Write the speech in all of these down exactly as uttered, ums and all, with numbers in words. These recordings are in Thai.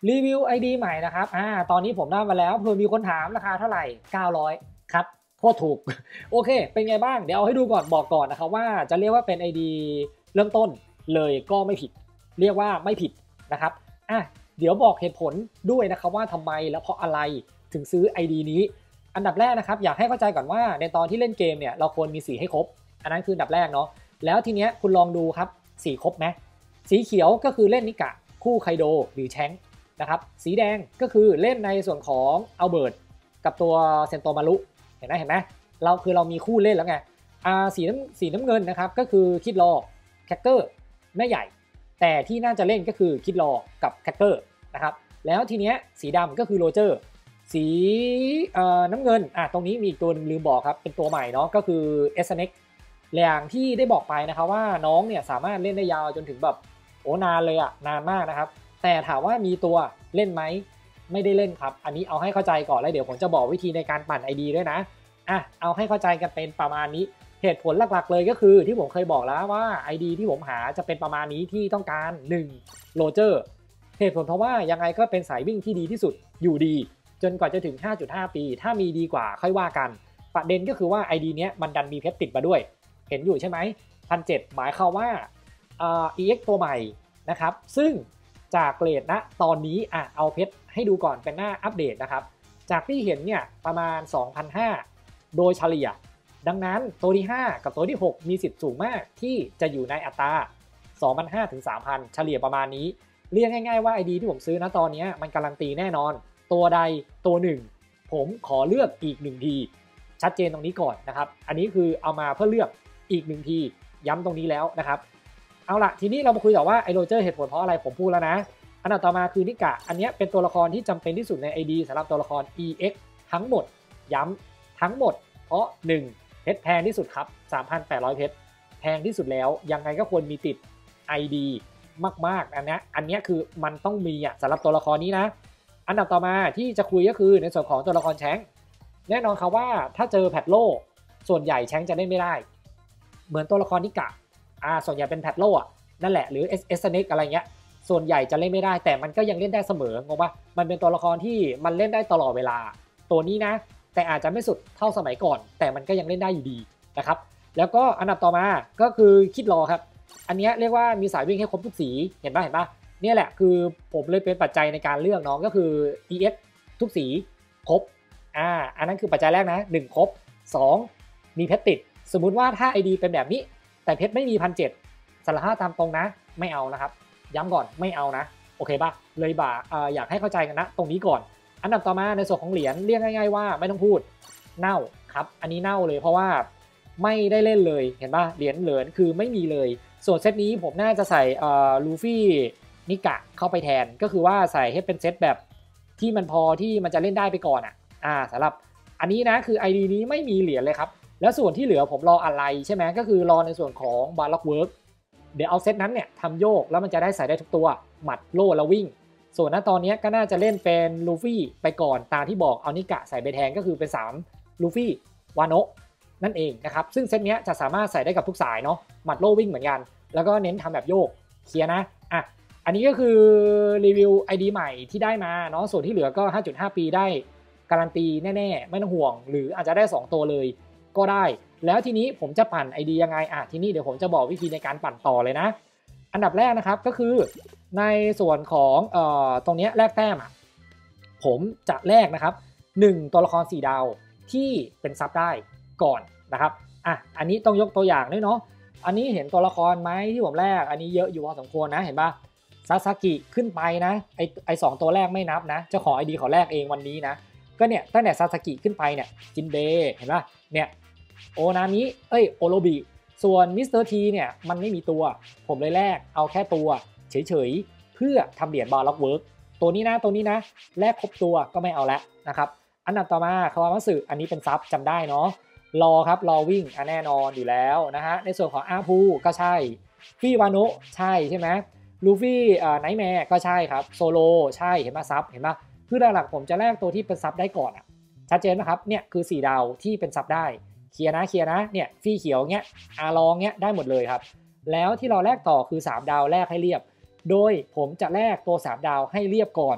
รีวิว ไอ ดี ใหม่นะครับอ่าตอนนี้ผมได้มาแล้วเผื่อมีคนถามราคาเท่าไหร่เก้าร้อยครับโคตรถูก โอเคเป็นไงบ้างเดี๋ยวเอาให้ดูก่อนบอกก่อนนะครับว่าจะเรียกว่าเป็น ไอ ดี เริ่มต้นเลยก็ไม่ผิดเรียกว่าไม่ผิดนะครับอ่ะเดี๋ยวบอกเหตุผลด้วยนะครับว่าทำไมและเพราะอะไรถึงซื้อ ไอ ดี นี้อันดับแรกนะครับอยากให้เข้าใจก่อนว่าในตอนที่เล่นเกมเนี่ยเราควรมีสีให้ครบอันนั้นคืออันดับแรกเนาะแล้วทีเนี้ยคุณลองดูครับสีครบไหมสีเขียวก็คือเล่นนิกะคู่ไคโดหรือแชงนะครับสีแดงก็คือเล่นในส่วนของอัลเบิร์ตกับตัวเซนโตมารุเห็นไหมเห็นไหมเราคือเรามีคู่เล่นแล้วไงอ่าสีน้ำสีน้ำเงินนะครับก็คือคิดรอแคคเกอร์แม่ใหญ่แต่ที่น่าจะเล่นก็คือคิดรอกับแคคเกอร์นะครับแล้วทีเนี้ยสีดำก็คือโรเจอร์สีเอ่อน้ำเงินอ่ะตรงนี้มีตัวลืมบอกครับเป็นตัวใหม่เนาะก็คือเอสเน็กอย่างที่ได้บอกไปนะครับว่าน้องเนี่ยสามารถเล่นได้ยาวจนถึงแบบโอ้นานเลยอะนานมากนะครับแต่ถามว่ามีตัวเล่นไหมไม่ได้เล่นครับอันนี้เอาให้เข้าใจก่อนแล้วเดี๋ยวผมจะบอกวิธีในการปั่น ไอ ดี ด้วยนะอ่ะเอาให้เข้าใจกันเป็นประมาณนี้เหตุผลหลักๆเลยก็คือที่ผมเคยบอกแล้วว่า ไอ ดี ที่ผมหาจะเป็นประมาณนี้ที่ต้องการหนึ่งโรเจอร์เหตุผลเพราะว่ายังไงก็เป็นสายวิ่งที่ดีที่สุดอยู่ดีจนกว่าจะถึง ห้าจุดห้า ปีถ้ามีดีกว่าค่อยว่ากันประเด็นก็คือว่า ไอ ดี เนี้ยมันดันมีเพชรติดมาด้วยเห็นอยู่ใช่ไหม หนึ่งพันเจ็ดร้อย หมายความว่าเอ่อ อี เอ็กซ์ ตัวใหม่นะครับซึ่งจากเกรดนะตอนนี้อ่ะเอาเพชรให้ดูก่อนเป็นหน้าอัปเดตนะครับจากที่เห็นเนี่ยประมาณ สองพันห้าร้อย โดยเฉลี่ยดังนั้นตัวที่ห้ากับตัวที่หกมีสิทธิ์สูงมากที่จะอยู่ในอัตรา สองพันห้าร้อย ถึง สามพัน เฉลี่ยประมาณนี้เรียกง่ายๆว่า ไอ ดี ที่ผมซื้อนะตอนนี้มันการันตีแน่นอนตัวใดตัวหนึ่งผมขอเลือกอีกหนึ่งทีชัดเจนตรงนี้ก่อนนะครับอันนี้คือเอามาเพื่อเลือกอีกหนึ่งทีย้ำตรงนี้แล้วนะครับเอาละทีนี้เรามาคุยต่อว่าไอโรเจอร์เหตุผลเพราะอะไรผมพูดแล้วนะอันดับต่อมาคือนิกะอันนี้เป็นตัวละครที่จำเป็นที่สุดใน ไอ ดี สำหรับตัวละคร อี เอ็กซ์ ทั้งหมดย้ำทั้งหมดเพราะหนึ่งเพชรแพงที่สุดครับ สามพันแปดร้อย เพชรแพงที่สุดแล้วยังไงก็ควรมีติด ไอ ดี มากๆอันนี้อันนี้คือมันต้องมีอ่ะสำหรับตัวละครนี้นะอันดับต่อมาที่จะคุยก็คือในส่วนของตัวละครแชงแน่นอนครับว่าถ้าเจอแพทโลส่วนใหญ่แชงจะเล่นไม่ได้เหมือนตัวละครนิกะอ่าส่วนใหญ่เป็นแพทโลอ่ะนั่นแหละหรือเอสเอสเน็กอะไรเงี้ยส่วนใหญ่จะเล่นไม่ได้แต่มันก็ยังเล่นได้เสมองงป่ะมันเป็นตัวละครที่มันเล่นได้ตลอดเวลาตัวนี้นะแต่อาจจะไม่สุดเท่าสมัยก่อนแต่มันก็ยังเล่นได้อยู่ดีนะครับแล้วก็อันดับต่อมาก็คือคิดรอครับอันนี้เรียกว่ามีสายวิ่งให้ครบทุกสีเห็นป่ะเห็นป่ะนี่แหละคือผมเลยเป็นปัจจัยในการเลือกน้องก็คือ อี เอ็กซ์ ทุกสีครบอ่าอันนั้นคือปัจจัยแรกนะหนึ่งครบสองมีเพชรติดสมมุติว่าถ้า ไอ ดี เป็นแบบนี้แต่เพชรไม่มี หนึ่งพันเจ็ดร้อย สารภาพตามตรงนะไม่เอานะครับย้ำก่อนไม่เอานะโอเคป่ะเลยบ่าอ่าอยากให้เข้าใจกันนะตรงนี้ก่อนอันดับต่อมาในส่วนของเหรียญเรียกง่ายๆว่าไม่ต้องพูดเน่าครับอันนี้เน่าเลยเพราะว่าไม่ได้เล่นเลยเห็นป่ะเหรียญเหลือนคือไม่มีเลยส่วนเซตนี้ผมน่าจะใส่เอ่อลูฟี่นิกะเข้าไปแทนก็คือว่าใส่ให้เป็นเซตแบบที่มันพอที่มันจะเล่นได้ไปก่อนอ่ะอ่าสำหรับอันนี้นะคือ ไอ ดี นี้ไม่มีเหรียญเลยครับแล้วส่วนที่เหลือผมรออะไรใช่ไหมก็คือรอในส่วนของบาร์ล็อกเวิร์กเดี๋ยวเอาเซตนั้นเนี่ยทำโยกแล้วมันจะได้ใส่ได้ทุกตัวหมัดโล่แล้ววิ่งส่วนณตอนนี้ก็น่าจะเล่นเป็นลูฟี่ไปก่อนตามที่บอกเอานิกะใส่ไปแทนก็คือเป็นสามลูฟี่วาโนะนั่นเองนะครับซึ่งเซตนี้จะสามารถใส่ได้กับทุกสายเนาะหมัดโล่วิ่งเหมือนกันแล้วก็เน้นทำแบบโยกเคลียร์นะอ่ะอันนี้ก็คือรีวิว ไอ ดี ใหม่ที่ได้มาเนาะส่วนที่เหลือก็ ห้าจุดห้า ปีได้การันตีแน่ๆไม่ต้องห่วงหรืออาจจะได้สองตัวเลยก็ได้แล้วทีนี้ผมจะปั่น ไอ ดี ยังไงอ่ะทีนี้เดี๋ยวผมจะบอกวิธีในการปั่นต่อเลยนะอันดับแรกนะครับก็คือในส่วนของเอ่อตรงนี้แลกแต้มอ่ะผมจะแลกนะครับหนึ่งตัวละครสี่ดาวที่เป็นซับได้ก่อนนะครับอ่ะอันนี้ต้องยกตัวอย่างด้วยเนาะอันนี้เห็นตัวละครไหมที่ผมแลกอันนี้เยอะอยู่พอสมควรนะเห็นป่ะซาซากิขึ้นไปนะไอไอสองตัวแรกไม่นับนะเจ้าของ ไอ ดี เขาแลกเองวันนี้นะก็เนี่ยตั้งแต่ซาซากิขึ้นไปเนี่ยจินเบเห็นป่ะเนี่ยโอนามิเอ้ยโอโรบิส่วนมิสเตอร์ทีเนี่ยมันไม่มีตัวผมเลยแลกเอาแค่ตัวเฉยๆเพื่อทำเหรียญบาร์ล็อกเวิร์กตัวนี้นะตัวนี้นะแลกครบตัวก็ไม่เอาแล้วนะครับอันดับต่อมาคาวามัสึอันนี้เป็นซับจำได้เนาะรอครับรอวิ่งอ่ะแน่นอนอยู่แล้วนะฮะในส่วนของอาพูก็ใช่ฟี่วาโนะใช่ใช่ไหมลูฟี่อ่าไนท์แมร์ก็ใช่ครับโซโลใช่เห็นไหมซับเห็นไหมคือหลักๆผมจะแลกตัวที่เป็นซับได้ก่อนอ่ะชัดเจนไหมครับเนี่ยคือสี่ดาวที่เป็นซับได้เคลียร์นะเคลียร์นะเนี่ยฟี่เขียวเงี้ยอาลองเงี้ยได้หมดเลยครับแล้วที่เราแลกต่อคือสามดาวแลกให้เรียบโดยผมจะแลกตัวสามดาวให้เรียบก่อน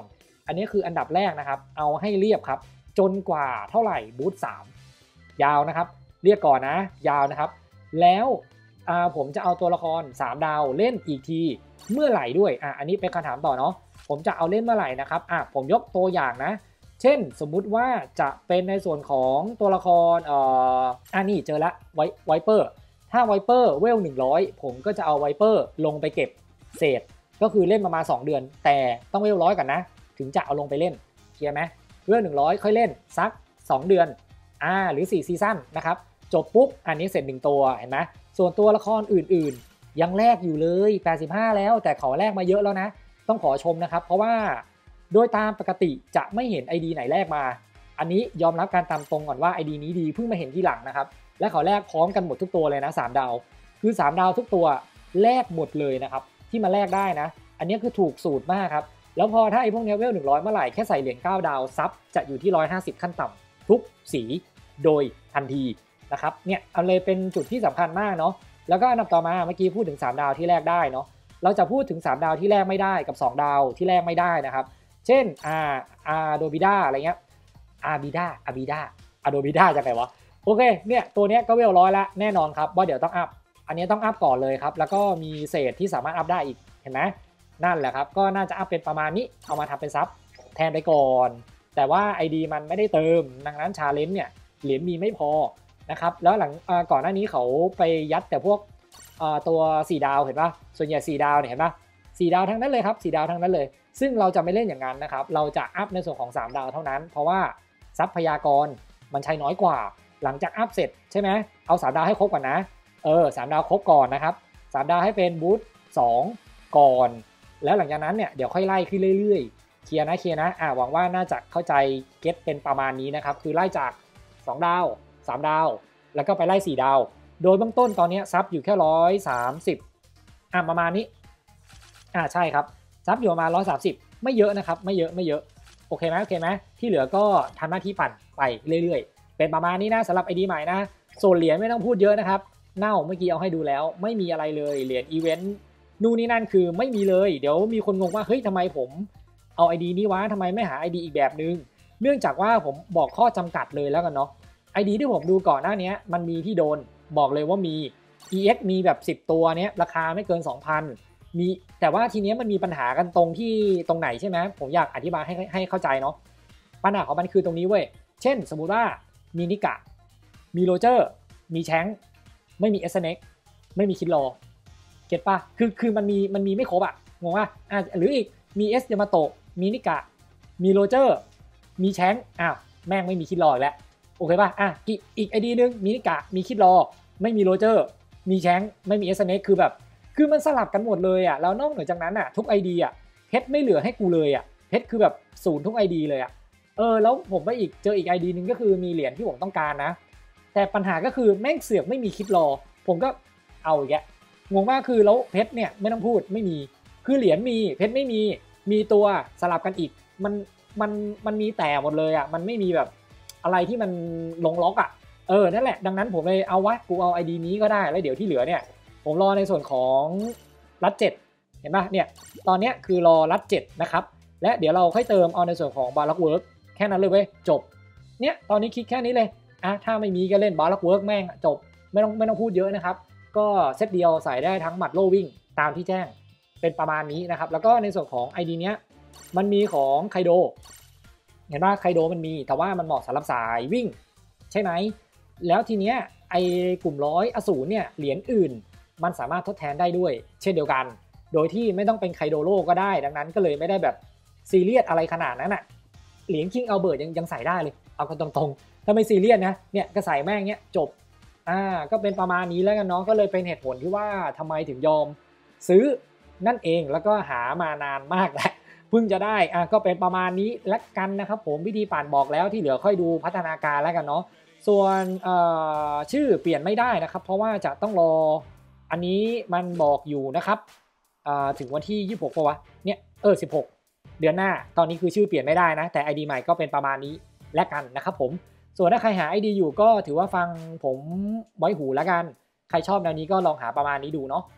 อันนี้คืออันดับแรกนะครับเอาให้เรียบครับจนกว่าเท่าไหร่บูธสามยาวนะครับเรียกก่อนนะยาวนะครับแล้วผมจะเอาตัวละครสามดาวเล่นอีกทีเมื่อไหร่ด้วยอ่ะอันนี้เป็นคำถามต่อเนาะผมจะเอาเล่นเมื่อไหร่นะครับอ่ะผมยกตัวอย่างนะเช่นสมมุติว่าจะเป็นในส่วนของตัวละครเอ่ออ่ะนี่เจอละไวไวเปอร์ถ้าไวเปอร์เวลหนึ่งร้อยผมก็จะเอาไวเปอร์ลงไปเก็บเศษก็คือเล่นประมาณสองเดือนแต่ต้องเวลร้อยก่อนนะถึงจะเอาลงไปเล่นเคลียร์ไหมเวลหนึ่งร้อยค่อยเล่นสักสองเดือนอ่าหรือสี่ซีซั่นนะครับจบปุ๊บอันนี้เสร็จหนึ่งตัวเห็นไหมส่วนตัวละครอื่นๆยังแลกอยู่เลยแปดสิบห้าแล้วแต่เขาแลกมาเยอะแล้วนะต้องขอชมนะครับเพราะว่าโดยตามปกติจะไม่เห็น ไอ ดี ไหนแลกมาอันนี้ยอมรับการตามตรงก่อนว่า ไอ ดี นี้ดีเพิ่งมาเห็นทีหลังนะครับและเขาแลกพร้อมกันหมดทุกตัวเลยนะสามดาวคือสามดาวทุกตัวแลกหมดเลยนะครับที่มาแลกได้นะอันนี้คือถูกสูตรมากครับแล้วพอถ้าไอ้พวกนี้เวลหนึ่งร้อยเมื่อไหร่แค่ใส่เหรียญเก้าดาวซับจะอยู่ที่หนึ่งร้อยห้าสิบขั้นต่ำทุกสีโดยทันทีนะครับเนี่ยเอาเลยเป็นจุดที่สำคัญมากเนาะแล้วก็อันดับต่อมาเมื่อกี้พูดถึงสามดาวที่แลกได้เนาะเราจะพูดถึงสามดาวที่แลกไม่ได้กับสองดาวที่แลกไม่ได้นะครับเช่นอาอาโดบิด้าอะไรเงี้ยอาบิด้าอาบิด้าอาโดบิด้าจะไงวะโอเคเนี่ยตัวนี้ก็เวลร้อยละแน่นอนครับว่าเดี๋ยวต้องอัพอันนี้ต้องอัพก่อนเลยครับแล้วก็มีเศษที่สามารถอัพได้อีกเห็นไหมนั่นแหละครับก็น่าจะอัพเป็นประมาณนี้เอามาทำเป็นซับแทนไปก่อนแต่ว่า ไอ ดี มันไม่ได้เติมดังนั้นชาเลนจ์เนี่ยเหรียญมีไม่พอนะครับแล้วหลังก่อนหน้านี้เขาไปยัดแต่พวกตัวสี่ดาวเห็นป่ะส่วนใหญ่สี่ดาวเนี่ยเห็นป่ะสี่ดาวทั้งนั้นเลยครับสี่ดาวทั้งนั้นเลยซึ่งเราจะไม่เล่นอย่างนั้นนะครับเราจะอัพในส่วนของสามดาวเท่านั้นเพราะว่าทรัพยากรมันใช้น้อยกว่าหลังจากอัพเสร็จใช่ไหมเอาสามดาวให้ครบก่อนนะเออสามดาวครบก่อนนะครับสามดาวให้เป็นบูธสองก่อนแล้วหลังจากนั้นเนี่ยเดี๋ยวค่อยไล่ขึ้นเรื่อยๆเคลียร์นะเคลียร์นะอ่าหวังว่าน่าจะเข้าใจเก็ตเป็นประมาณนี้นะครับคือไล่จากสองดาวสามดาวแล้วก็ไปไล่สี่ดาวโดยเบื้องต้นตอนนี้ซับอยู่แค่หนึ่งร้อยสามสิบอ่ะประมาณนี้อ่าใช่ครับซับอยู่ประมาณหนึ่งร้อยสามสิบไม่เยอะนะครับไม่เยอะไม่เยอะโอเคไหมโอเคไหมที่เหลือก็ทำหน้าที่ปั่นไปเรื่อยๆเป็นประมาณนี้นะสำหรับ ไอ ดี ใหม่นะส่วนเหรียญไม่ต้องพูดเยอะนะครับเน่าเมื่อกี้เอาให้ดูแล้วไม่มีอะไรเลยเหรียญอีเวนต์นู่นนี่นั่นคือไม่มีเลยเดี๋ยวมีคนงงว่าเฮ้ยทำไมผมเอา ไอ ดี นี้วะทำไมไม่หา ไอ ดี อีกแบบนึงเนื่องจากว่าผมบอกข้อจำกัดเลยแล้วกันเนาะ ไอ ดี ที่ผมดูก่อนหน้านี้มันมีที่โดนบอกเลยว่ามี อี เอ็กซ์ มีแบบสิบตัวเนี้ยราคาไม่เกิน สองพัน มีแต่ว่าทีนี้มันมีปัญหากันตรงที่ตรงไหนใช่ไหมผมอยากอธิบายให้ให้เข้าใจเนาะปัญหาของมันคือตรงนี้เว้ยเช่นสมมุติว่ามีนิกะมีโรเจอร์มีแชงค์ไม่มีเอสเน็กไม่มีคิดรอเก็ตป่ะคือคือมันมีมันมีไม่ครบอ่ะงงป่ะอ่ะหรืออีกมีเอสยามาโตะมีนิกะมีโรเจอร์มีแชงค์อ้าวแม่งไม่มีคิดรออีกแล้วโอเคป่ะอ่ะอีกไอดีนึงมีนิกะมีคิดรอไม่มีโรเจอร์มีแชงค์ไม่มีเอสเน็กคือแบบคือมันสลับกันหมดเลยอ่ะแล้วนอกเหนือจากนั้นอ่ะทุก ไอ ดี อ่ะเพชรไม่เหลือให้กูเลยอ่ะเพชรคือแบบศูนย์ทุก ไอ ดี เลยอ่ะเออแล้วผมไปอีกเจออีก ไอ ดี นึงก็คือมีเหรียญที่ผมต้องการนะแต่ปัญหาก็คือแม่งเสือกไม่มีคิดรอผมก็เอาอีกแกงงมากคือแล้วเพชรเนี่ยไม่ต้องพูดไม่มีคือเหรียญมีเพชรไม่มีมีตัวสลับกันอีกมันมันมันมีแต่หมดเลยอ่ะมันไม่มีแบบอะไรที่มันลงล็อกอ่ะเออนั่นแหละดังนั้นผมเลยเอาวะกูเอา ไอ ดี นี้ก็ได้แล้วเดี๋ยวที่เหลือเนี่ยผมรอในส่วนของรัดเจ็ดเห็นป่ะเนี่ยตอนนี้คือรอรัดเจ็ดนะครับและเดี๋ยวเราค่อยเติมเอาในส่วนของบาร์ล็อกเวิร์กแค่นั้นเลยเว้ยจบเนี่ยตอนนี้คิดแค่นี้เลยอ่ะถ้าไม่มีก็เล่นบาร์ล็อกเวิร์กแม่งจบไม่ต้องไม่ต้องพูดเยอะนะครับก็เซตเดียวใส่ได้ทั้งหมัดโล่วิ่งตามที่แจ้งเป็นประมาณนี้นะครับแล้วก็ในส่วนของ ไอ ดี เนี้ยมันมีของไคโดเห็นป่ะไคโดมันมีแต่ว่ามันเหมาะสำหรับสายวิ่งใช่ไหมแล้วทีเนี้ยไอกลุ่มร้อยอสูรเนี่ยเหรียญอื่นมันสามารถทดแทนได้ด้วยเช่นเดียวกันโดยที่ไม่ต้องเป็นไคโดโลก็ได้ดังนั้นก็เลยไม่ได้แบบซีเรียสอะไรขนาดนั้นอ่ะเหรียญคิงอัลเบิร์ตยังยังใส่ได้เลยเอากันตรงๆถ้าไม่ซีเรียสนะเนี่ยก็ใส่แม่งเนี้ยจบอ่าก็เป็นประมาณนี้แล้วกันเนาะก็เลยเป็นเหตุผลที่ว่าทำไมถึงยอมซื้อนั่นเองแล้วก็หามานานมากแล้วเพิ่งจะได้อ่ะก็เป็นประมาณนี้ละกันนะครับผมวิธีปั่นบอกแล้วที่เหลือค่อยดูพัฒนาการแล้วกันเนาะส่วนชื่อเปลี่ยนไม่ได้นะครับเพราะว่าจะต้องรออันนี้มันบอกอยู่นะครับถึงวันที่ยี่สิบหกป่ะวะเนี่ยเออสิบหกเดือนหน้าตอนนี้คือชื่อเปลี่ยนไม่ได้นะแต่ ไอ ดี ใหม่ก็เป็นประมาณนี้และกันนะครับผมส่วนถ้าใครหา ไอ ดี อยู่ก็ถือว่าฟังผมไว้หูแล้วกันใครชอบแนวนี้ก็ลองหาประมาณนี้ดูเนาะ